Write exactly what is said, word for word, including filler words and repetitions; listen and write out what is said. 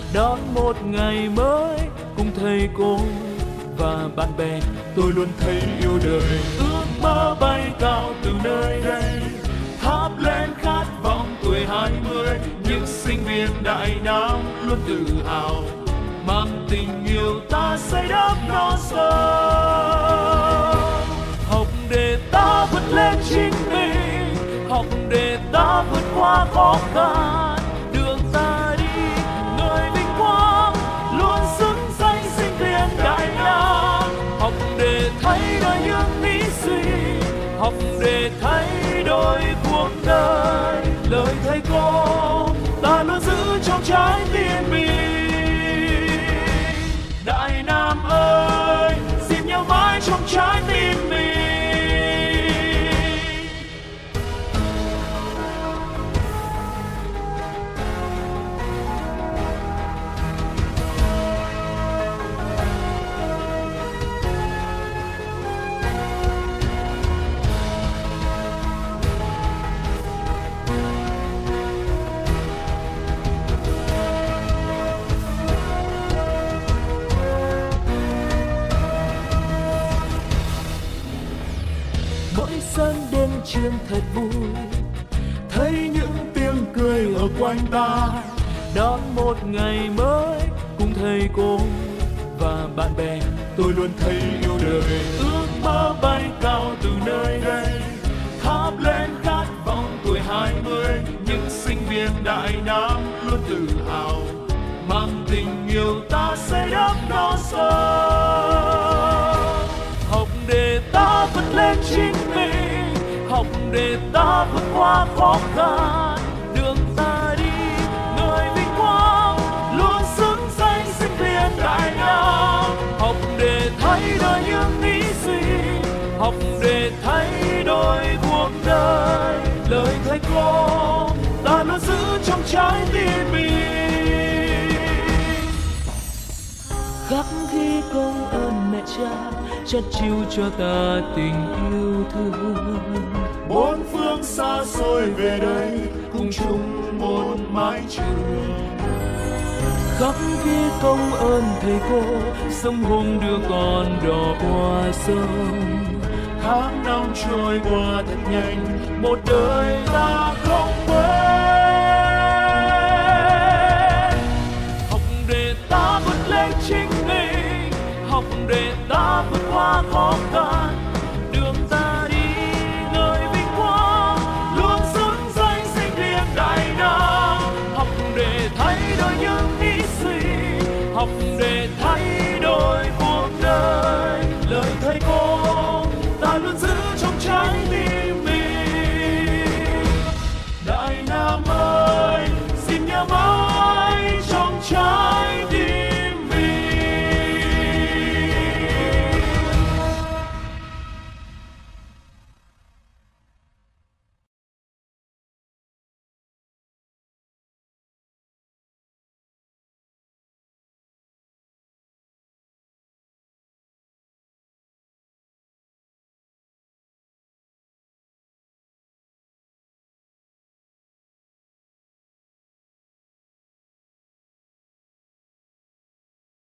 đón một ngày mới cùng thầy cô và bạn bè. Tôi luôn thấy yêu đời, ước mơ bay cao từ nơi đây, thắp lên khát vọng tuổi hai mươi. Những sinh viên Đại Nam luôn tự hào, mang tình yêu ta xây đắp non sông. Học để ta vượt lên chính mình, học để ta vượt qua khó khăn. Đường ta đi người vinh quang, luôn xứng danh sinh viên Đại Nam. Học để thay đổi những nghĩ suy, học để thay đổi cuộc đời. Lời thầy cô ta luôn giữ trong trái tim mình. Đại Nam ơi, xin nhau mãi trong trái tim mình. Sân đêm trường thật vui, thấy những tiếng cười ở quanh ta. Đón một ngày mới cùng thầy cô và bạn bè. Tôi luôn thấy yêu đời, ước mơ bay cao từ nơi đây, thắp lên khát vọng tuổi hai mươi. Những sinh viên Đại Nam luôn tự hào, mang tình yêu ta xây đắp non sông. Học để ta vượt lên chính mình, học để ta vượt qua khó khăn. Đường ta đi người vinh quang, luôn xứng danh sinh viên Đại Nam. Học để thay đổi những nghĩ suy, học để thay đổi cuộc đời. Lời thầy cô ta luôn giữ trong trái tim mình. Khắc ghi công ơn mẹ cha, chất chiêu cho ta tình yêu thương. Bốn phương xa xôi về đây, cùng chung một mái trường. Khắc ghi công ơn thầy cô, sông hùng đưa con đò qua sông. Tháng năm trôi qua thật nhanh, một đời ta không quên. Học để ta vượt lên chính mình, học để ta vượt qua khó khăn. Đường ta đi người vinh quang, luôn xứng danh sinh viên Đại Nam. Học để thay đổi những nghĩ suy, học để thay